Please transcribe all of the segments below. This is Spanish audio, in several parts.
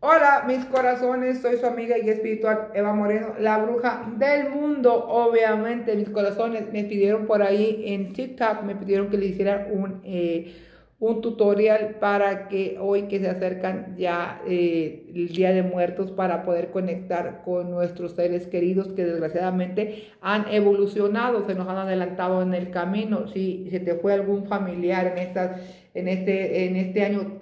Hola, mis corazones, soy su amiga y espiritual Eva Moreno, la bruja del mundo. Obviamente, mis corazones me pidieron por ahí en TikTok, me pidieron que le hiciera un tutorial para que hoy que se acercan ya el Día de Muertos para poder conectar con nuestros seres queridos que desgraciadamente han evolucionado, se nos han adelantado en el camino. Si se te fue algún familiar en este año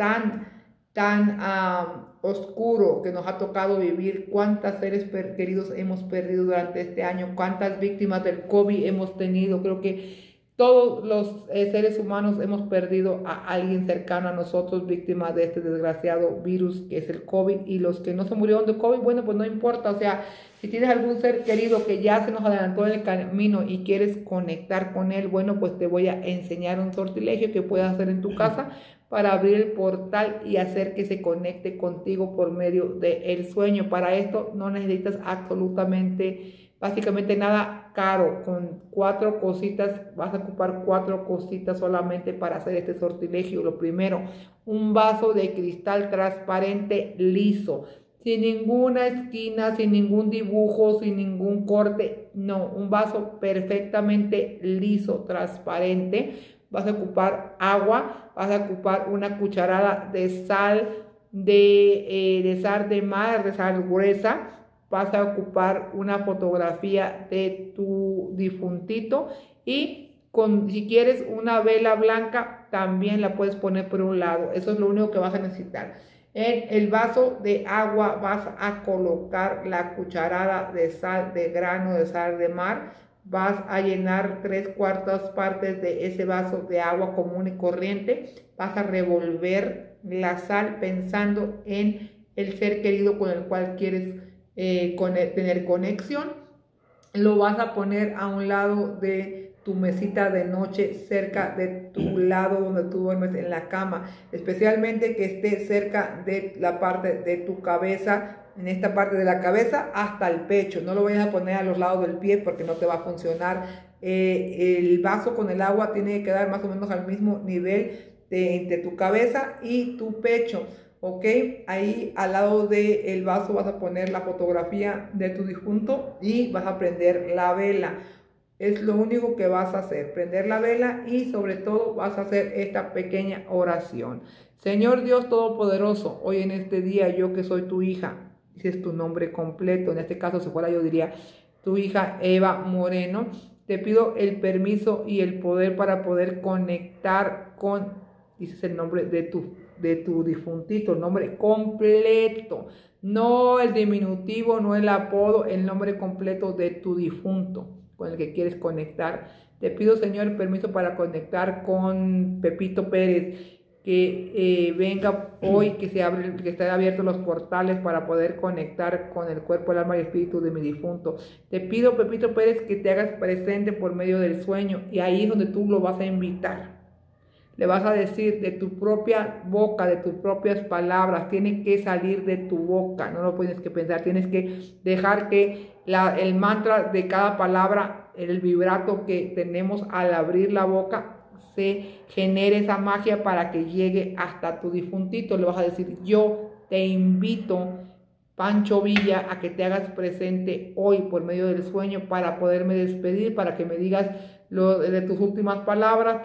tan oscuro que nos ha tocado vivir, cuántos seres queridos hemos perdido durante este año, cuántas víctimas del COVID hemos tenido. Creo que todos los seres humanos hemos perdido a alguien cercano a nosotros, víctimas de este desgraciado virus que es el COVID. Y los que no se murieron de COVID, bueno, pues no importa. O sea, si tienes algún ser querido que ya se nos adelantó en el camino y quieres conectar con él, bueno, pues te voy a enseñar un sortilegio que puedes hacer en tu casa para abrir el portal y hacer que se conecte contigo por medio del sueño. Para esto no necesitas básicamente nada caro. Con 4 cositas, vas a ocupar 4 cositas solamente para hacer este sortilegio. Lo primero, un vaso de cristal transparente liso, sin ninguna esquina, sin ningún dibujo, sin ningún corte. No, un vaso perfectamente liso, transparente. Vas a ocupar agua, vas a ocupar una cucharada de sal de sal de mar, de sal gruesa. Vas a ocupar una fotografía de tu difuntito y si quieres una vela blanca también la puedes poner por un lado. Eso es lo único que vas a necesitar. En el vaso de agua vas a colocar la cucharada de sal de grano de sal de mar. Vas a llenar 3/4 partes de ese vaso de agua común y corriente. Vas a revolver la sal pensando en el ser querido con el cual quieres tener conexión. Lo vas a poner a un lado de tu mesita de noche, cerca de tu lado donde tú duermes en la cama, especialmente que esté cerca de la parte de tu cabeza, en esta parte de la cabeza hasta el pecho. No lo vayas a poner a los lados del pie porque no te va a funcionar. El vaso con el agua tiene que quedar más o menos al mismo nivel entre tu cabeza y tu pecho. Ok, ahí al lado del vaso vas a poner la fotografía de tu difunto y vas a prender la vela. Es lo único que vas a hacer, prender la vela, y sobre todo vas a hacer esta pequeña oración. Señor Dios Todopoderoso, hoy en este día yo que soy tu hija, si es tu nombre completo, en este caso si fuera yo diría tu hija Eva Moreno, te pido el permiso y el poder para poder conectar con, dices el nombre de tu difuntito, el nombre completo, no el diminutivo, no el apodo, el nombre completo de tu difunto con el que quieres conectar. Te pido, Señor, el permiso para conectar con Pepito Pérez, que venga hoy, que estén abiertos los portales para poder conectar con el cuerpo, el alma y el espíritu de mi difunto. Te pido, Pepito Pérez, que te hagas presente por medio del sueño, y ahí es donde tú lo vas a invitar. Le vas a decir de tu propia boca, de tus propias palabras, tiene que salir de tu boca, no lo tienes que pensar, tienes que dejar que el mantra de cada palabra, el vibrato que tenemos al abrir la boca, se genere esa magia para que llegue hasta tu difuntito. Le vas a decir: yo te invito, Pancho Villa, a que te hagas presente hoy por medio del sueño para poderme despedir, para que me digas de tus últimas palabras,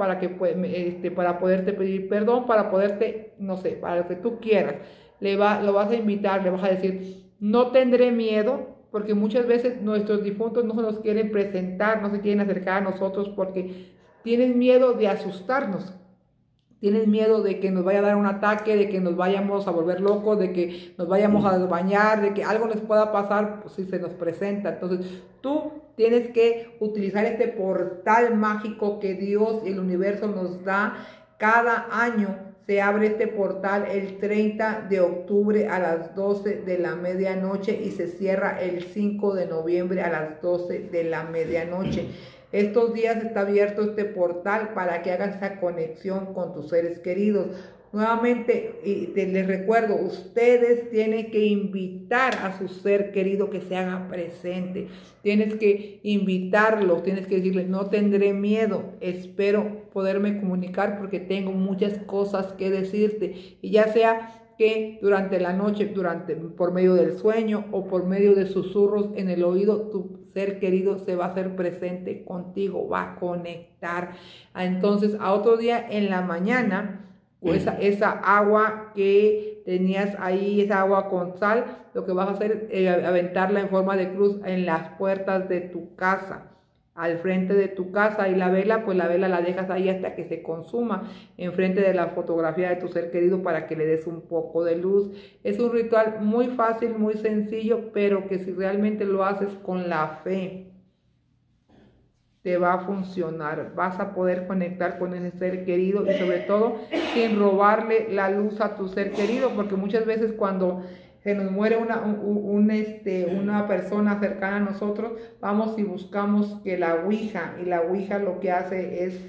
para poderte pedir perdón, para poderte, no sé, para lo que tú quieras. Lo vas a invitar, le vas a decir: no tendré miedo, porque muchas veces nuestros difuntos no se nos quieren presentar, no se quieren acercar a nosotros porque tienen miedo de asustarnos. Tienes miedo de que nos vaya a dar un ataque, de que nos vayamos a volver locos, de que nos vayamos a bañar, de que algo les pueda pasar, pues, si se nos presenta. Entonces tú tienes que utilizar este portal mágico que Dios y el universo nos da cada año. Se abre este portal el 30 de octubre a las 12 de la medianoche y se cierra el 5 de noviembre a las 12 de la medianoche. Estos días está abierto este portal para que hagan esa conexión con tus seres queridos. Nuevamente, les recuerdo, ustedes tienen que invitar a su ser querido que se haga presente. Tienes que invitarlos, tienes que decirles: no tendré miedo, espero poderme comunicar porque tengo muchas cosas que decirte. Y ya sea que durante la noche, por medio del sueño o por medio de susurros en el oído, tu ser querido se va a hacer presente contigo, va a conectar. Entonces, a otro día en la mañana, esa agua que tenías ahí, esa agua con sal, lo que vas a hacer es aventarla en forma de cruz en las puertas de tu casa, al frente de tu casa, y la vela, pues la vela la dejas ahí hasta que se consuma enfrente de la fotografía de tu ser querido para que le des un poco de luz. Es un ritual muy fácil, muy sencillo, pero que si realmente lo haces con la fe, te va a funcionar. Vas a poder conectar con ese ser querido y sobre todo sin robarle la luz a tu ser querido, porque muchas veces cuando se nos muere una persona cercana a nosotros, vamos y buscamos que la ouija, y la ouija lo que hace es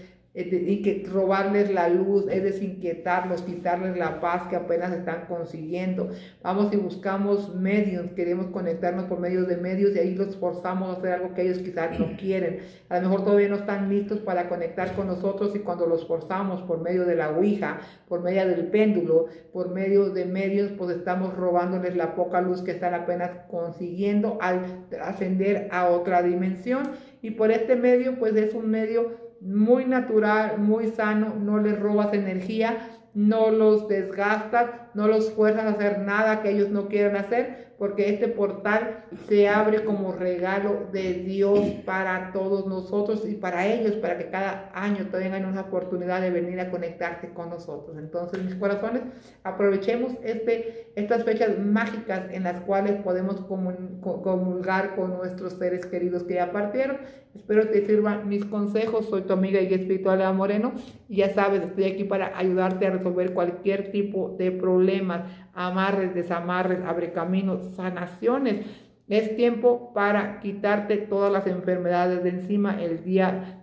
robarles la luz, es desinquietarlos, quitarles la paz que apenas están consiguiendo. Vamos y buscamos medios, queremos conectarnos por medio de medios y ahí los forzamos a hacer algo que ellos quizás no quieren. A lo mejor todavía no están listos para conectar con nosotros, y cuando los forzamos por medio de la ouija, por medio del péndulo, por medio de medios, pues estamos robándoles la poca luz que están apenas consiguiendo al ascender a otra dimensión. Y por este medio, pues es un medio muy natural, muy sano, no les robas energía, no los desgastas, no los fuerzas a hacer nada que ellos no quieran hacer, porque este portal se abre como regalo de Dios para todos nosotros y para ellos, para que cada año tengan una oportunidad de venir a conectarse con nosotros. Entonces, mis corazones, aprovechemos estas fechas mágicas en las cuales podemos comulgar con nuestros seres queridos que ya partieron. Espero te sirvan mis consejos. Soy tu amiga y guía espiritual Eva Moreno, y ya sabes, estoy aquí para ayudarte a resolver cualquier tipo de problemas, amarres, desamarres, abrecaminos, sanaciones. Es tiempo para quitarte todas las enfermedades de encima. El día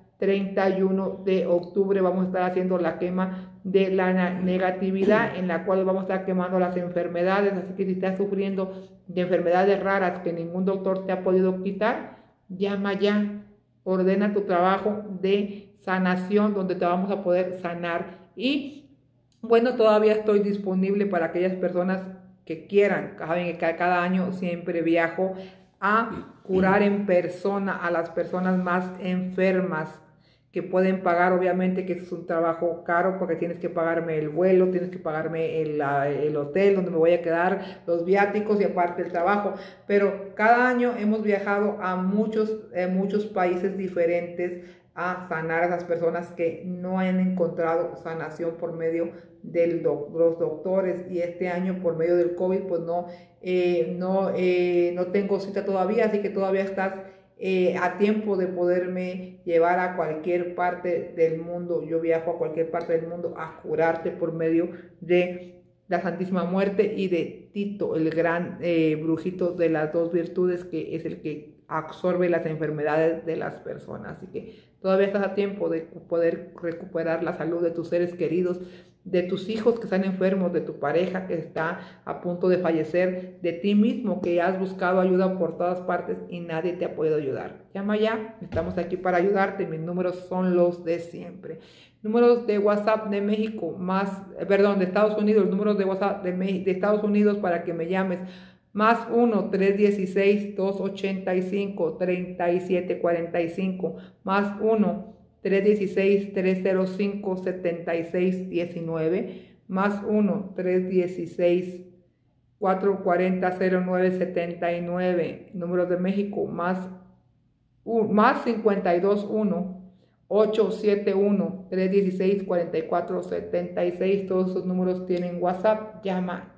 31 de octubre vamos a estar haciendo la quema de la negatividad, en la cual vamos a estar quemando las enfermedades. Así que si estás sufriendo de enfermedades raras que ningún doctor te ha podido quitar, llama ya, ordena tu trabajo de sanación, donde te vamos a poder sanar. Y bueno, todavía estoy disponible para aquellas personas que quieran. Saben que cada año siempre viajo a curar en persona a las personas más enfermas, que pueden pagar, obviamente que es un trabajo caro, porque tienes que pagarme el vuelo, tienes que pagarme el hotel donde me voy a quedar, los viáticos y aparte el trabajo. Pero cada año hemos viajado a muchos países diferentes a sanar a esas personas que no han encontrado sanación por medio de los doctores. Y este año, por medio del COVID, pues no tengo cita todavía, así que todavía estás a tiempo de poderme llevar a cualquier parte del mundo. Yo viajo a cualquier parte del mundo a curarte por medio de la Santísima Muerte y de Tito, el gran brujito de las dos virtudes, que es el que absorbe las enfermedades de las personas. Así que todavía estás a tiempo de poder recuperar la salud de tus seres queridos, de tus hijos que están enfermos, de tu pareja que está a punto de fallecer, de ti mismo que has buscado ayuda por todas partes y nadie te ha podido ayudar. Llama ya, estamos aquí para ayudarte. Mis números son los de siempre. Números de WhatsApp de México, de Estados Unidos, números de WhatsApp de Estados Unidos para que me llames. Más 1-316-285-3745, más 1-316-305-7619, más 1-316-440-0979, números de México, más 521-871-316-4476, todos esos números tienen WhatsApp. Llama